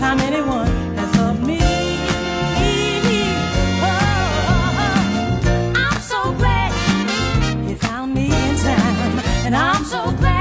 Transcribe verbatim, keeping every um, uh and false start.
time anyone has loved me. Oh, I'm so glad you found me in time, and I'm so glad